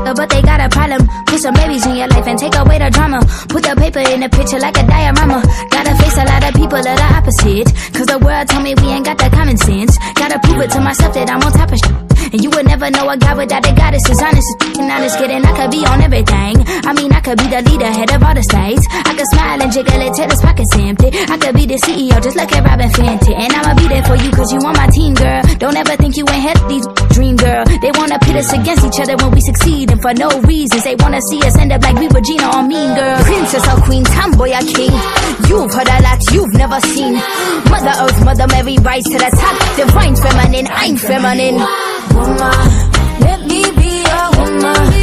but they got a problem. Put some babies in your life and take away the drama. Put the paper in the picture like a diorama. Gotta face a lot of people that are opposite, cause the world told me we ain't got that common sense. Gotta prove it to myself that I'm on top of shit. And you would never know a guy without a goddess is honest. And honest kidding, I could be on everything. I mean, I could be the leader, head of all the states. I could smile and jiggle it till his pockets empty. I could be the CEO, just like a Robin Fenty. And I'ma be there for you, cause you on my team, girl. Don't ever think you ain't had these dream, girl. They wanna pit us against each other when we succeed, and for no reasons. They wanna see us end up like we Regina or Mean Girl. Princess or queen, tomboy or king. You've heard a lot you've never seen. Mother Earth, Mother Mary, rise to the top. Divine feminine, I'm feminine. Woman, let me be a woman.